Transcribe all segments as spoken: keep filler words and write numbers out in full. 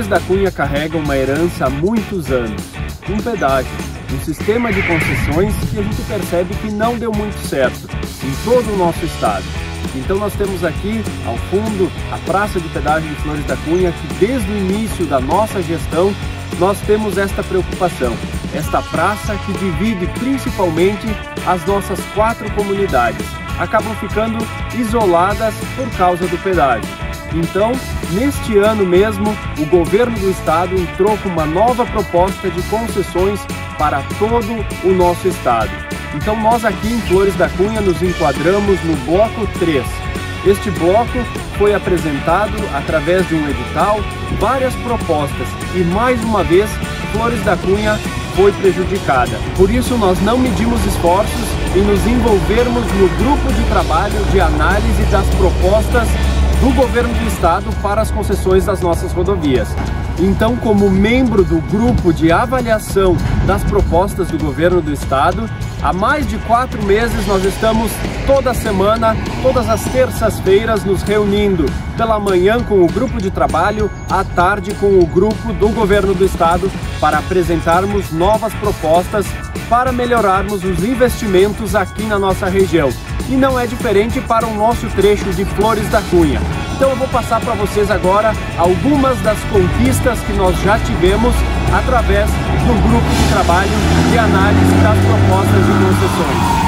Flores da Cunha carrega uma herança há muitos anos, um pedágio, um sistema de concessões que a gente percebe que não deu muito certo em todo o nosso estado. Então nós temos aqui, ao fundo, a Praça de Pedágio de Flores da Cunha, que desde o início da nossa gestão, nós temos esta preocupação. Esta praça que divide principalmente as nossas quatro comunidades, acabam ficando isoladas por causa do pedágio. Então, neste ano mesmo, o governo do estado entrou com uma nova proposta de concessões para todo o nosso estado. Então nós aqui em Flores da Cunha nos enquadramos no bloco três. Este bloco foi apresentado através de um edital, várias propostas e mais uma vez Flores da Cunha foi prejudicada. Por isso nós não medimos esforços em nos envolvermos no grupo de trabalho de análise das propostas do governo do estado para as concessões das nossas rodovias. Então, como membro do grupo de avaliação das propostas do governo do estado, há mais de quatro meses nós estamos toda semana, todas as terças-feiras, nos reunindo pela manhã com o grupo de trabalho, à tarde com o grupo do governo do estado, para apresentarmos novas propostas para melhorarmos os investimentos aqui na nossa região. E não é diferente para o nosso trecho de Flores da Cunha. Então eu vou passar para vocês agora algumas das conquistas que nós já tivemos através do grupo de trabalho de análise das propostas de concessões.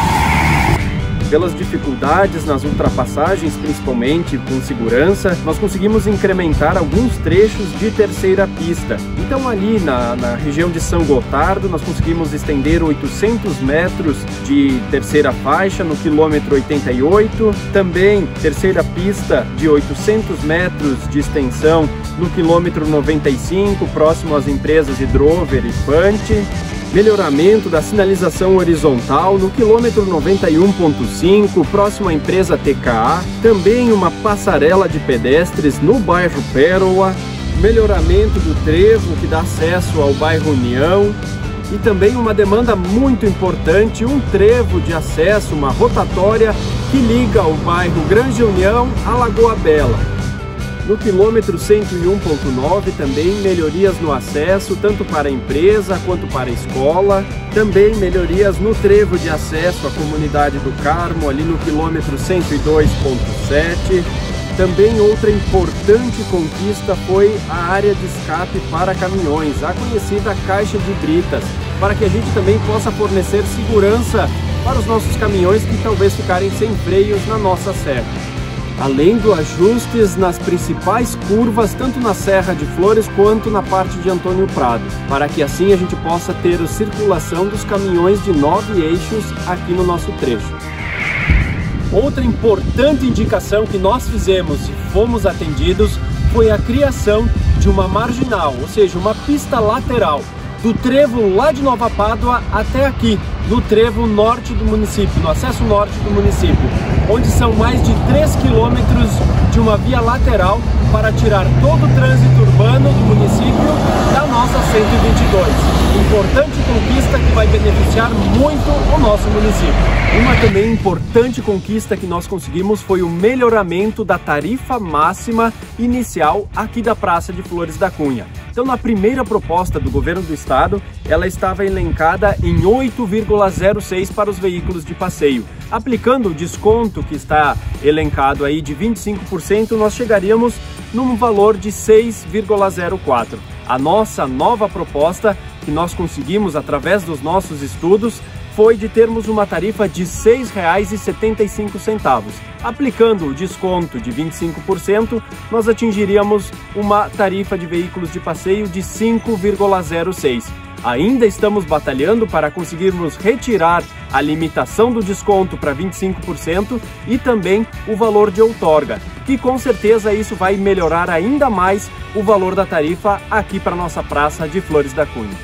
Pelas dificuldades nas ultrapassagens, principalmente com segurança, nós conseguimos incrementar alguns trechos de terceira pista. Então ali na, na região de São Gotardo nós conseguimos estender oitocentos metros de terceira faixa no quilômetro oitenta e oito, também terceira pista de oitocentos metros de extensão no quilômetro noventa e cinco, próximo às empresas Hidrover e Pante. Melhoramento da sinalização horizontal no quilômetro noventa e um ponto cinco, próximo à empresa T K A. Também uma passarela de pedestres no bairro Pérola. Melhoramento do trevo que dá acesso ao bairro União. E também uma demanda muito importante, um trevo de acesso, uma rotatória que liga o bairro Grande União à Lagoa Bela. No quilômetro cento e um ponto nove também melhorias no acesso, tanto para a empresa quanto para a escola. Também melhorias no trevo de acesso à comunidade do Carmo, ali no quilômetro cento e dois ponto sete. Também outra importante conquista foi a área de escape para caminhões, a conhecida caixa de britas, para que a gente também possa fornecer segurança para os nossos caminhões que talvez ficarem sem freios na nossa serra. Além dos ajustes nas principais curvas, tanto na Serra de Flores quanto na parte de Antônio Prado, para que assim a gente possa ter a circulação dos caminhões de nove eixos aqui no nosso trecho. Outra importante indicação que nós fizemos e fomos atendidos foi a criação de uma marginal, ou seja, uma pista lateral, do trevo lá de Nova Pádua até aqui, no trevo norte do município, no acesso norte do município, onde são mais de três quilômetros de uma via lateral para tirar todo o trânsito urbano do município da nossa cento e vinte e dois. Importante conquista que vai beneficiar muito o nosso município. Uma também importante conquista que nós conseguimos foi o melhoramento da tarifa máxima inicial aqui da Praça de Flores da Cunha. Então, na primeira proposta do governo do estado, ela estava elencada em oito vírgula zero seis para os veículos de passeio. Aplicando o desconto que está elencado aí de vinte e cinco por cento, nós chegaríamos num valor de seis vírgula zero quatro. A nossa nova proposta, que nós conseguimos através dos nossos estudos, foi de termos uma tarifa de seis reais e setenta e cinco centavos. Aplicando o desconto de vinte e cinco por cento, nós atingiríamos uma tarifa de veículos de passeio de cinco vírgula zero seis. Ainda estamos batalhando para conseguirmos retirar a limitação do desconto para vinte e cinco por cento e também o valor de outorga, que com certeza isso vai melhorar ainda mais o valor da tarifa aqui para nossa Praça de Flores da Cunha.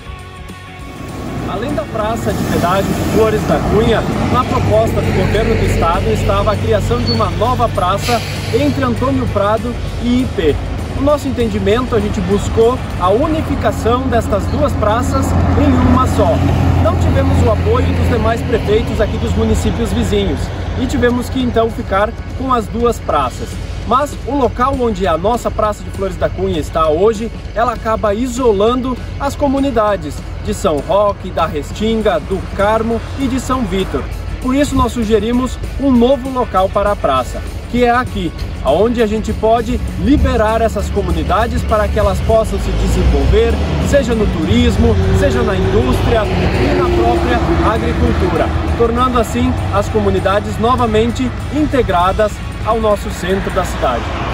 Além da Praça de Pedágio de Flores da Cunha, na proposta do governo do estado estava a criação de uma nova praça entre Antônio Prado e I P. No nosso entendimento, a gente buscou a unificação destas duas praças em uma só. Não tivemos o apoio dos demais prefeitos aqui dos municípios vizinhos e tivemos que então ficar com as duas praças. Mas o local onde a nossa Praça de Flores da Cunha está hoje, ela acaba isolando as comunidades de São Roque, da Restinga, do Carmo e de São Vítor. Por isso nós sugerimos um novo local para a praça, que é aqui, onde a gente pode liberar essas comunidades para que elas possam se desenvolver, seja no turismo, seja na indústria e na própria agricultura, tornando assim as comunidades novamente integradas ao nosso centro da cidade.